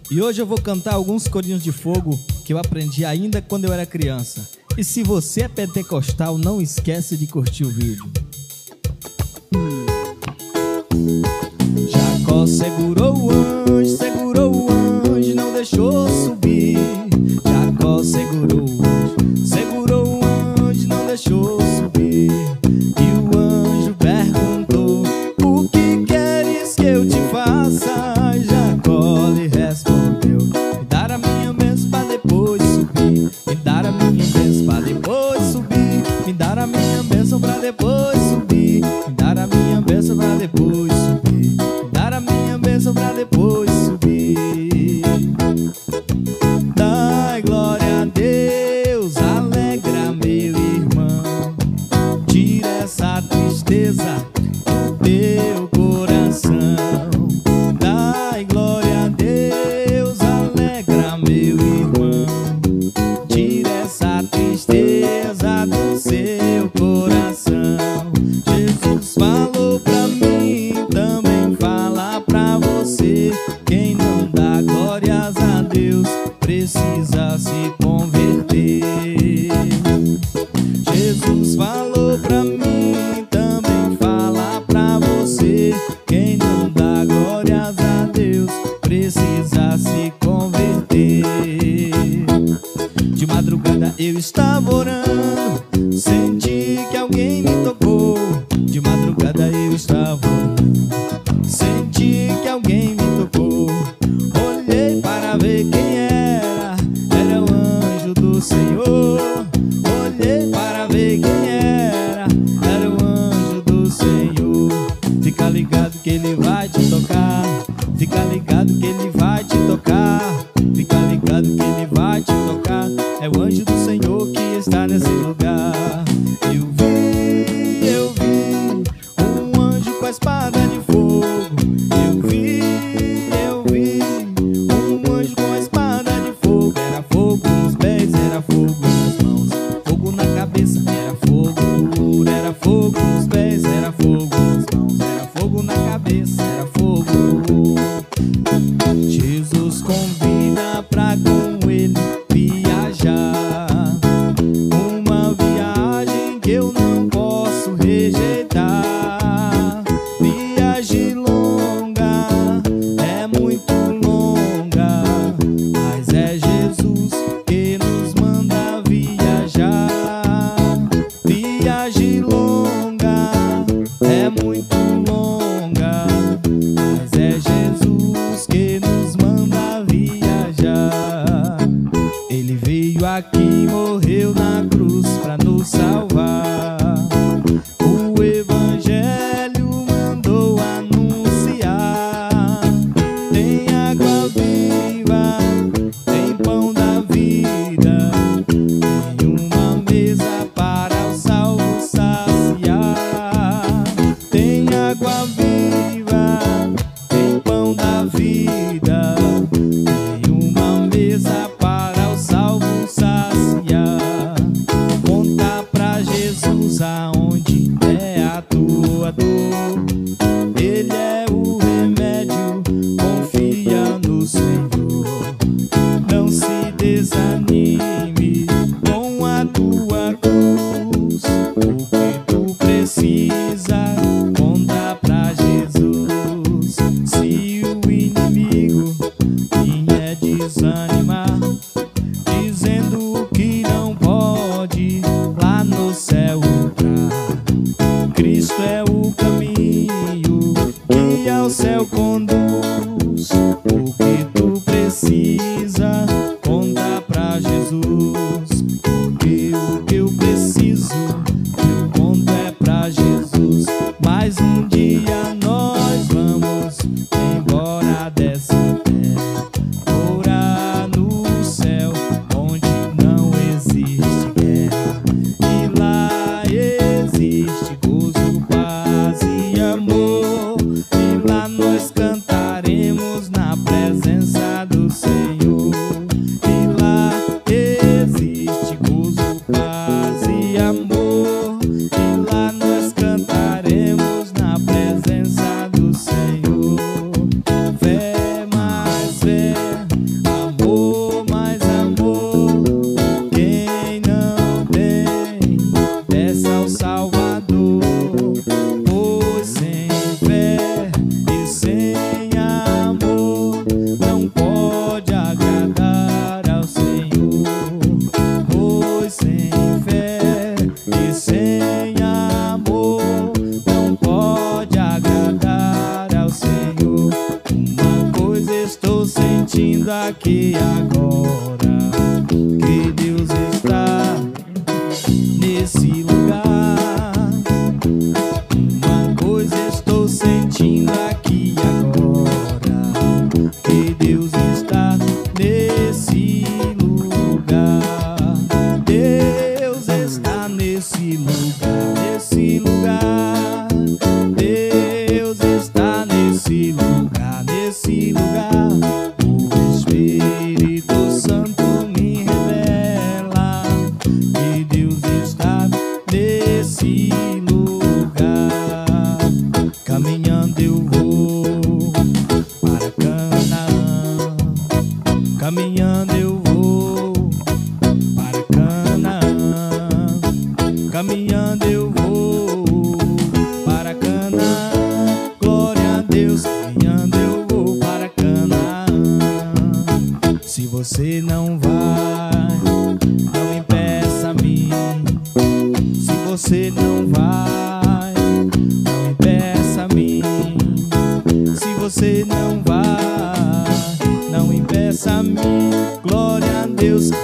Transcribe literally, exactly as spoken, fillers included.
E hoje eu vou cantar alguns corinhos de fogo que eu aprendi ainda quando eu era criança. E se você é pentecostal, não esquece de curtir o vídeo. Jacó segurou o anjo, segurou o anjo, não deixou subir. Jacó segurou o anjo, segurou o anjo, não deixou subir. E o anjo perguntou: o que queres que eu te faça? Jacó lhe respondeu: me dar a minha bênção pra depois subir. Me dar a minha bênção pra depois subir. Me dar a minha bênção pra depois subir. Me dar a minha bênção pra depois subir. Me dar a minha bênção pra depois subir. Dai glória a Deus, alegra meu irmão. Tira essa tristeza do teu coração. Dai glória a Deus, alegra meu irmão. Tira essa tristeza do seu coração. Jesus falou pra mim, também fala pra você: quem não dá glórias a Deus precisa se converter. Jesus falou pra mim, também fala pra você: quem não dá glórias a Deus precisa se converter. De madrugada eu estava orando, senti que alguém me tocou. De madrugada eu estava orando, senti que alguém me tocou. Olhei para ver quem era, era o anjo do Senhor. Olhei para ver quem era, era o anjo do Senhor. Fica ligado que ele vai te tocar, fica ligado que ele vai te tocar, fica ligado que ele vai te tocar. É o anjo do Senhor que está nesse lugar. Eu vi, eu vi um anjo com a espada de fogo. Eu vi, eu vi um anjo com a espada de fogo. Era fogo nos pés, era fogo nas mãos, fogo na cabeça, era fogo puro. Era fogo nos pés, era fogo nas mãos, era fogo na cabeça, era fogo. Jesus convida pra com ele viajar, uma viagem que eu não posso rejeitar. Viagem longa, é muito longa, mas é Jesus que nos manda viajar. Viagem longa, é muito longa, mas é Jesus que nos manda viajar. Ele veio aqui, morreu na cruz pra nos salvar. O Evangelho mandou anunciar: tem água viva, tem pão da vida, tem uma mesa para o salvo saciar. Tem água viva, tem pão da vida, tem uma mesa para o salvo saciar. Conta pra Jesus aonde é a tua dor, ele é o remédio, confia no Senhor. Não se desanime com a tua cruz, o que tu precisa, conta pra Jesus. Se o inimigo vier desanimar, dizendo que não pode lá no céu entrar, Cristo é o caminho que ao céu conduz. O que tu precisa, conta pra Jesus, porque o que eu preciso, eu conto é pra Jesus. Mais um dia nós vamos embora dessa terra, morar no céu onde não existe guerra, e lá existe gozo, paz e amor. E lá nós cantaremos na presença estou sentindo aqui agora que Deus está nesse lugar. Uma coisa estou sentindo aqui agora, que Deus está nesse lugar. Deus está nesse lugar, nesse lugar. Deus está nesse lugar, nesse lugar. O Espírito Santo me revela que Deus está nesse lugar. Caminhando eu vou para Canaã, caminhando eu vou para Canaã, caminhando eu vou para Canaã. Glória a Deus, caminhando eu vou para Canaã. Se você não vai, não impeça-me. Se você não vai, não impeça-me. Se você não vai, não impeça-me. Glória a Deus,